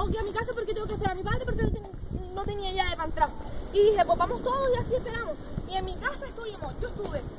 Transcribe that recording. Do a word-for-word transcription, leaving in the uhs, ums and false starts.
tengo que ir a mi casa porque tengo que esperar a mi padre porque no, ten, no tenía llave para entrar. Y dije, pues vamos todos y así esperamos. Y en mi casa estuvimos, yo estuve